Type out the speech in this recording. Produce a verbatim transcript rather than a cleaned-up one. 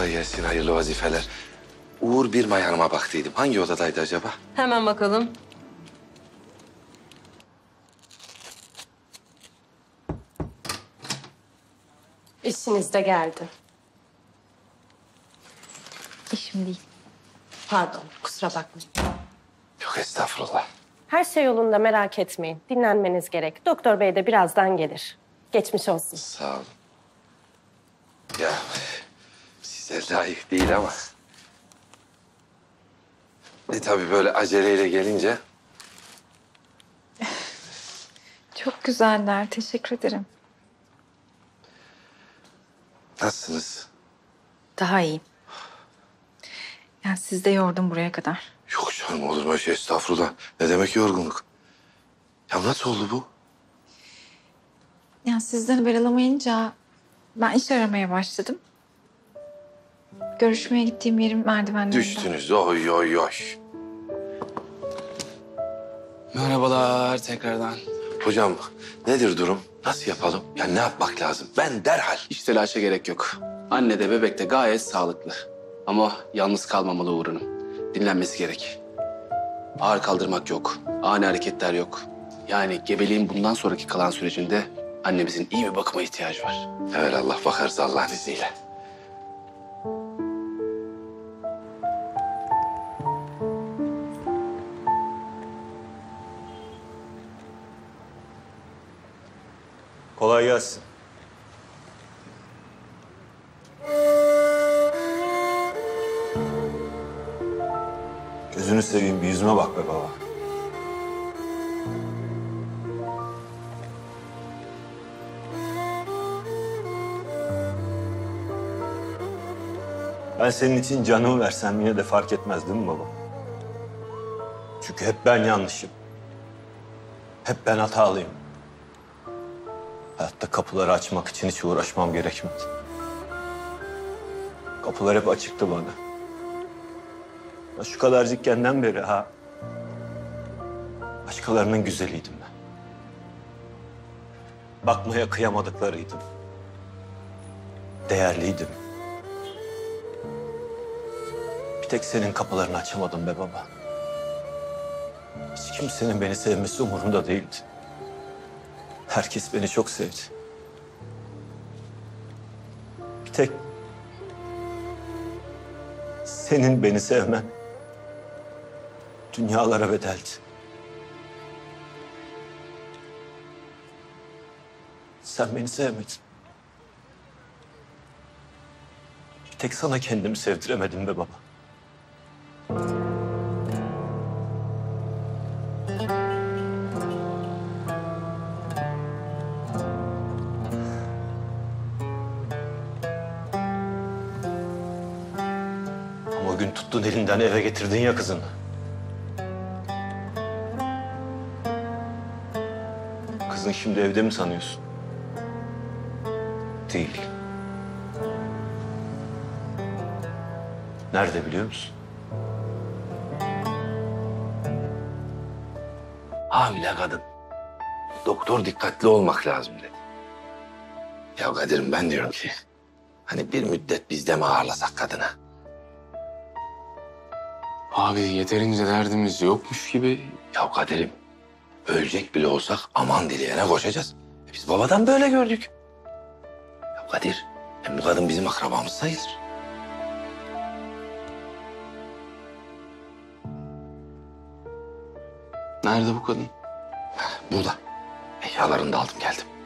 Kolay gelsin, hayırlı vazifeler. Uğur Birmay Hanım'a baktıydım. Hangi odadaydı acaba? Hemen bakalım. İşiniz de geldi. İşim değil. Pardon, kusura bakmayın. Yok estağfurullah. Her şey yolunda, merak etmeyin. Dinlenmeniz gerek. Doktor bey de birazdan gelir. Geçmiş olsun. Sağ olun. Ya size layık değil ama... E tabii böyle aceleyle gelince... Çok güzeller. Teşekkür ederim. Nasılsınız? Daha iyi. Yani siz de yordum buraya kadar. Yok canım, olur mu öyle şey, estağfurullah. Ne demek yorgunluk? Ya nasıl oldu bu? Yani sizden haber alamayınca ben iş aramaya başladım. Görüşmeye gittiğim yerin merdivenlerinde. Düştünüz, oy oy oy. Merhabalar tekrardan. Hocam nedir durum? Nasıl yapalım? Ya ne yapmak lazım? Ben derhal. Hiç telaşa gerek yok. Anne de bebek de gayet sağlıklı. Ama yalnız kalmamalı Uğur Hanım. Dinlenmesi gerek. Ağır kaldırmak yok. Ani hareketler yok. Yani gebeliğin bundan sonraki kalan sürecinde annemizin iyi bir bakıma ihtiyacı var. Evelallah bakarız Allah'ın izniyle. Kolay gelsin. Gözünü seveyim, bir yüzüme bak be baba. Ben senin için canımı versem yine de fark etmez değil mi baba? Çünkü hep ben yanlışım. Hep ben hatalıyım. Hayatta kapıları açmak için hiç uğraşmam gerekmedi. Kapılar hep açıktı bana. Ya şu kadarcıkkenden beri ha... başkalarının güzeliydim ben. Bakmaya kıyamadıklarıydım. Değerliydim. Bir tek senin kapılarını açamadım be baba. Hiç kimsenin beni sevmesi umurumda değildi. Herkes beni çok sevdi. Bir tek senin beni sevmen dünyalara bedeldi. Sen beni sevmedin. Bir tek sana kendimi sevdiremedim be baba. Ama o gün tuttun elinden eve getirdin ya kızını. Kızın şimdi evde mi sanıyorsun? Değil. Nerede biliyor musun? Hamile kadın. Doktor dikkatli olmak lazım dedi. Ya Kadir'im ben diyorum ki... hani bir müddet bizde mi ağırlasak kadına? Abi yeterince derdimiz yokmuş gibi. Ya Kadir'im ölecek bile olsak aman dileyene koşacağız. E biz babadan böyle gördük. Ya Kadir hem bu kadın bizim akrabamız sayılır. Nerede bu kadın? Burada. Eşyalarını da aldım geldim.